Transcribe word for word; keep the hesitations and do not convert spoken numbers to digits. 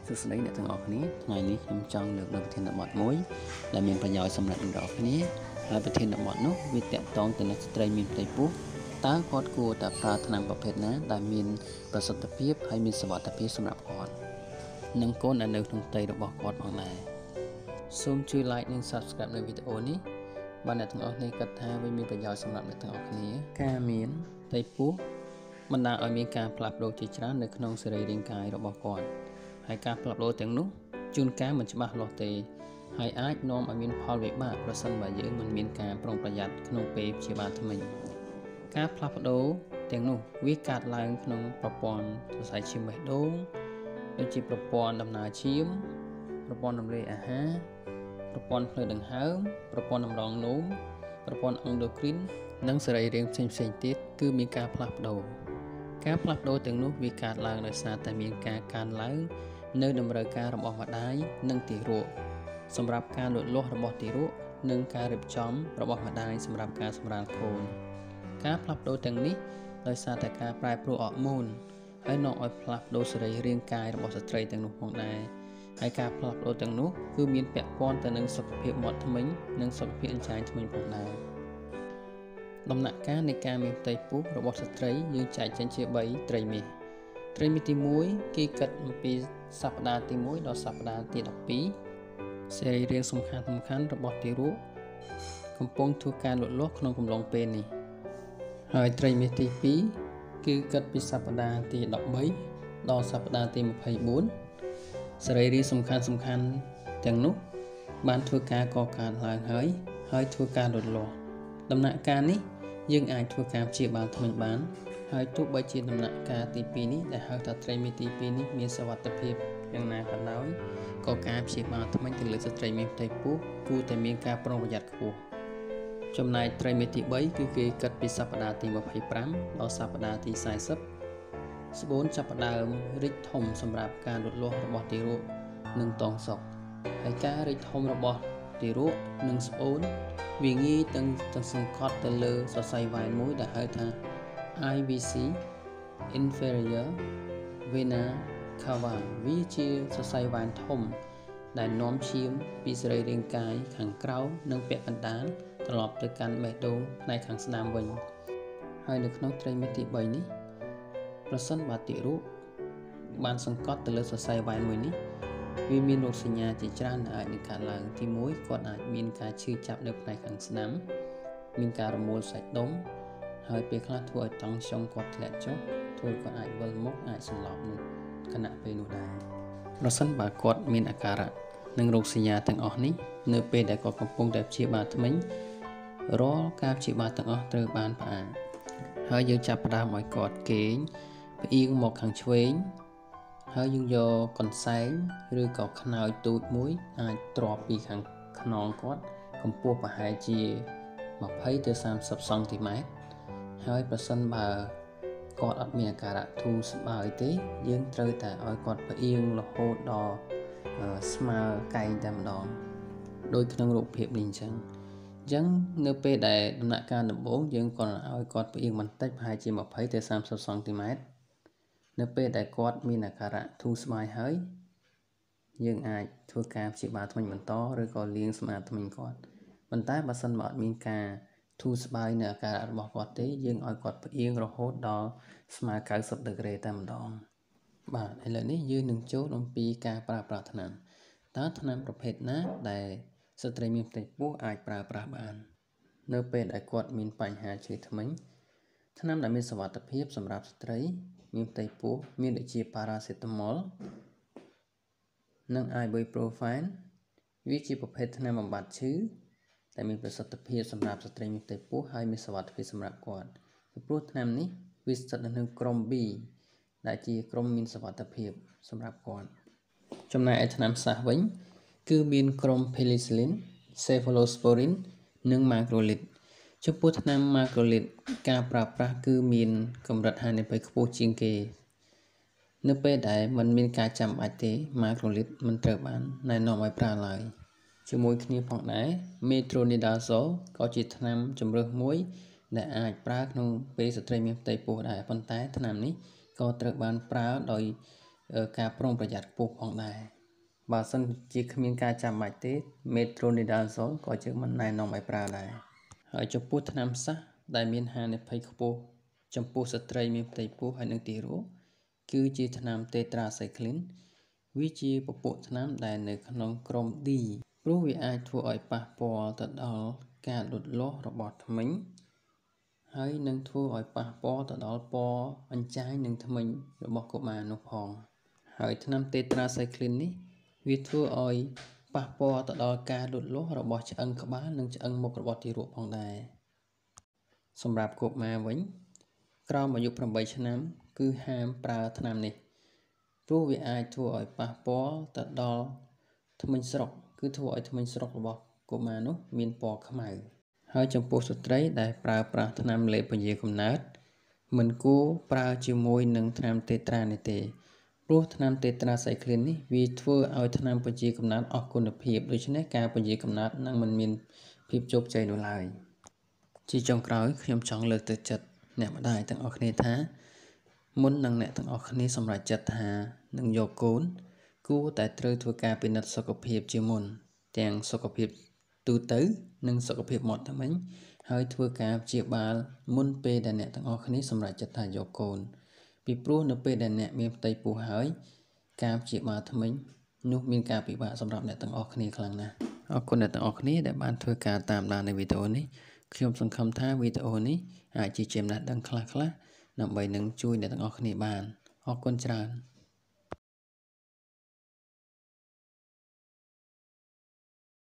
សួស្តីអ្នកទាំងអស់គ្នាថ្ងៃនេះខ្ញុំចង់លើកនៅប្រធានបទមួយដែលមានប្រយោជន៍សម្រាប់អ្នកទាំងអស់គ្នាហើយប្រធានបទនោះវាតាក់ទងទៅនឹងស្ត្រីមានផ្ទៃពោះតើគាត់គួរតែប្រើថ្នាំប្រភេទណាដែលមានប្រសិទ្ធភាពហើយមានសុវត្ថិភាពសម្រាប់គាត់និងកូនដែលនៅក្នុងផ្ទៃរបស់គាត់ផងដែរសូមជួយ like និង subscribe នៅវីដេអូនេះបើអ្នកទាំងអស់គ្នាគិតថាវាមានប្រយោជន៍សម្រាប់អ្នកទាំងអស់គ្នាការមានផ្ទៃពោះបណ្ដាលឲ្យមានការផ្លាស់ប្ដូរជាច្រើននៅក្នុងសរីរាង្គកាយរបស់គាត់ហើយការផ្លាស់ប្ដូរទាំងនោះជួនកាលមិនច្បាស់លាស់ទេហើយអាចនាំឲ្យមានផលវិបាកប្រសិនបើយើងមិនមានការប្រុងប្រយ័ត្នក្នុងពេលព្យាបាលថ្មីការផ្លាស់ប្ដូរទាំងនោះវាកើតឡើងក្នុងប្រព័ន្ធសរសៃឈាមបេះដូងដូចជាប្រព័ន្ធដំណើរឈាមប្រព័ន្ធរំលាយអាហារប្រព័ន្ធភ្លើងដង្ហើមប្រព័ន្ធតម្រងនោមប្រព័ន្ធអង់ដូគ្រីននិងសរីរាង្គផ្សេងៗទៀតគឺមានការផ្លាស់ប្ដូរការផ្លាស់ប្ដូរទាំងនោះវាកើតឡើងដោយសារតែមានការកើនឡើងនៅតម្រូវការរបស់ម្ដាយនិងទារកសម្រាប់ការលូតលាស់របស់ទារកនិងការរៀបចំរបស់ម្ដាយសម្រាប់ការសម្រាលកូនការផ្លាស់ប្ដូរទាំងនេះដោយសារតែការប្រែប្រួលអរម៉ូនហើយនាំឲ្យផ្លាស់ប្ដូរសរីរាង្គកាយរបស់ស្ត្រីទាំងនោះផងដែរហើយការផ្លាស់ប្ដូរទាំងនោះគឺមានពាក់ព័ន្ធទៅនឹងសុខភាពមាត់ធ្មេញនិងសុខភាពអញ្ចាញធ្មេញផងដែរដំណាក់កាលនៃការមានផ្ទៃពោះរបស់ស្ត្រីយើងចែកចេញជាបីត្រីមាសត្រីមាសទីមួយគេគិតអំពីសប្តាហ៍ទីមួយដល់សប្តាហ៍ទីដប់ពីរសរីរាង្គសំខាន់សំខាន់របស់ទារកកំពុងធ្វើការលូតលាស់ក្នុងកំឡុងពេលនេះហើយត្រីមាសទីពីរគឺគិតពីសប្តាហ៍ទីដប់បីដល់សប្តាហ៍ទីម្ភៃបួនសរីរាង្គសំខាន់សំខាន់ទាំងនោះបានធ្វើការកកើតឡើងហើយហើយធ្វើការលូតលាស់ដំណាក់កាលនេះយើងអាចធ្វើការព្យាបាលថ្មីបានហើយទោះបីជាដំណាក់កាលទីពីរនេះដែលហៅថាត្រីមាសទីពីរនេះមានសុវត្ថិភាពយ៉ាងណាក៏ដោយក៏ការព្យាបាលថ្មីទៅលើស្ត្រីមានផ្ទៃពោះគួរតែមានការប្រុងប្រយ័ត្នខ្ពស់ចំណែកត្រីមាសទីបីគឺគេគិតពីសប្តាហ៍ទីម្ភៃប្រាំដល់សប្តាហ៍ទីសែសិបស្បូនចាប់ផ្ដើមរីកធំសម្រាប់ការលូតលាស់របស់ទារកនិងតងសុកហើយការរីកធំរបស់ទារកនិងស្បូនវាងាយទាំងទាំងសង្កត់ទៅលើសរសៃវ៉ែនមួយដែលហៅថា I V C inferior vena cava វាជាសរសៃវ៉ែនធំដែលនាំឈាមពីសរីរាង្គកាយខាងក្រៅនិងពាក់កណ្ដាលត្រឡប់ទៅកាន់បេះដូងផ្នែកខាងស្ដាំវិញហើយនៅក្នុងត្រីមាសទីបីនេះប្រសិនបើទារកបានសង្កត់ទៅលើសរសៃវ៉ែនមួយនេះវាមានរោគសញ្ញាជាច្រើនដែលអាចនឹងកើតឡើងទីមួយគាត់អាចមានការឈឺចាប់នៅផ្នែកខាងស្ដាំមានការរមួលសាច់ដុំហើយពេលខ្លះធ្វើឲ្យតង់ចុងគាត់ធ្លាក់ចុះធ្វើគាត់អាចវិលមុខអាចសន្លប់នៅគណៈពេលនោះដែរប្រសិនបើគាត់មានអាការៈនិងរោគសញ្ញាទាំងអស់នេះនៅពេលដែលគាត់កំពុងតែព្យាបាលថ្មីរាល់ការព្យាបាលទាំងអស់ត្រូវបានផ្អាកហើយយើងចាប់ផ្ដើមឲ្យគាត់គេងផ្អៀងមកខាងឆ្វេងហើយយើងយកកន្សែងឬក៏ខ្នើយទូចមួយអាចទ្រាប់ពីខាងខ្នងគាត់កម្ពស់ប្រហែលជាម្ភៃទៅសាមសិបសង់ទីម៉ែត្រហើយប្រសិនបើគាត់អត់មានអាការៈធូរស្បើយទេយើងត្រូវតែឲ្យគាត់ផ្អៀងរហូតដល់ស្មើកែងតែម្ដងដោយក្នុងរូបភាពនេះអញ្ចឹងអញ្ចឹងនៅពេលដែលដំណាក់កាលដំបូងយើងក៏ឲ្យគាត់ផ្អៀងបន្តិចប្រហែលជាម្ភៃទៅសាមសិបសង់ទីម៉ែត្រនៅពេលដែលគាត់មានអាការៈធូរស្បើយហើយយើងអាចធ្វើការព្យាបាលថ្មីបន្តឬក៏លាងសម្អាតថ្មីគាត់ប៉ុន្តែបើសិនបើអត់មានការធូរស្បើយនៅអាការៈរបស់គាត់ទេយើងឲ្យគាត់ផ្អៀងរហូតដល់ស្មើកៅសិបដឺក្រេតែម្ដងបាទឥឡូវនេះយើងនឹងចូលអំពីការប្រើប្រាស់ថ្នាំតើថ្នាំប្រភេទណាដែលស្ត្រីមានផ្ទៃពោះអាចប្រើប្រាស់បាននៅពេលដែលគាត់មានបញ្ហាឈឺធ្មេញថ្នាំដែលមានសុវត្ថិភាពសម្រាប់ស្ត្រីមានផ្ទៃពោះមានដូចជា paracetamol និង ibuprofen វាជាប្រភេទថ្នាំបំបាត់ឈឺដែលមានប្រសិទ្ធភាពសម្រាប់ស្ត្រីមានផ្ទៃពោះហើយមានសុវត្ថិភាពសម្រាប់គាត់ពីព្រោះថ្នាំនេះវាស្ថិតនៅក្នុងក្រុម B ដែលជាក្រុមមានសុវត្ថិភាពសម្រាប់គាត់ចំណែកឯថ្នាំសះវិញគឺមានក្រុម penicillin, cephalosporin និង macrolide ចំពោះថ្នាំ macrolide ការប្រើប្រាស់គឺមានកម្រិតហានិភ័យខ្ពស់ជាងគេនៅពេលដែលมันមានការចាំបាច់ទេ macrolide មិនត្រូវបានណែនាំឲ្យប្រើឡើយជាមួយគ្នាផងដែរ metronidazole ក៏ជាថ្នាំជម្រើសមួយដែលអាចប្រើក្នុងពេលស្ត្រីមានផ្ទៃពោះដែរប៉ុន្តែថ្នាំនេះក៏ត្រូវបានប្រើដោយការប្រុងប្រយ័ត្នខ្ពស់ផងដែរបើសិនជាគ្មានការចាំបាច់ទេ metronidazole ក៏យើងមិនណែនាំឲ្យប្រើដែរហើយចំពោះថ្នាំសះដែលមានហានិភ័យខ្ពស់ចំពោះស្ត្រីមានផ្ទៃពោះហើយនិងទារកគឺជាថ្នាំ tetracycline វាជាពពួកថ្នាំដែលនៅក្នុងក្រុម D ព្រោះវាអាចធ្វើឲ្យប៉ះពាល់ទៅដល់ការលូតលាស់របស់ធ្មេញហើយនឹងធ្វើឲ្យប៉ះពាល់ទៅដល់ពណ៌អញ្ចាញនិងធ្មេញរបស់កុមារនោះផងហើយថ្នាំ tetracycline នេះវាធ្វើឲ្យប៉ះពាល់ទៅដល់ការលូតលាស់របស់ឆ្អឹងក្បាលនិងឆ្អឹងមុខរបស់ទារកផងដែរសម្រាប់កុមារវិញក្រោមអាយុប្រាំបីឆ្នាំគឺហាមប្រើថ្នាំនេះព្រោះវាអាចធ្វើឲ្យប៉ះពាល់ទៅដល់ធ្មេញស្រុកគឺធ្វើឲ្យធ្មេញស្រុករបស់កុមារនោះមានពណ៌ខ្មៅហើយចំពោះស្ត្រីដែលប្រើប្រាស់ថ្នាំលេបពញាកំណើតមិនគួរប្រើជាមួយនឹងថ្នាំតេត្រានេះទេព្រោះថ្នាំតេត្រាសៃក្លីននេះវាធ្វើឲ្យថ្នាំពញាកំណើតអស់គុណភាពដូច្នេះការពញាកំណើតនឹងមិនមានភាពជោគជ័យនោះឡើយជាចុងក្រោយខ្ញុំចង់លើកទឹកចិត្តអ្នកម្ដាយទាំងអស់គ្នាថាមុននឹងអ្នកទាំងអស់គ្នាសម្រេចចិត្តថានឹងយកកូនគួរតែត្រូវធ្វើការពិនិត្យសុខភាពជាមុនទាំងសុខភាពទូទៅនិងសុខភាពមាត់ធ្មេញហើយធ្វើការព្យាបាលមុនពេលដែលអ្នកទាំងអស់គ្នាសម្រេចចិត្តថាយកកូនពីព្រោះនៅពេលដែលអ្នកមានផ្ទៃពោះហើយការព្យាបាលធ្មេញនោះមានការពិបាកសម្រាប់អ្នកទាំងអស់គ្នាខ្លាំងណាស់អរគុណអ្នកទាំងអស់គ្នាដែលបានធ្វើការតាមដាននៅវីដេអូនេះខ្ញុំសង្ឃឹមថាវីដេអូនេះអាចជាចំណេះដឹងខ្លះៗដើម្បីនឹងជួយអ្នកទាំងអស់គ្នាបានអរគុណច្រើន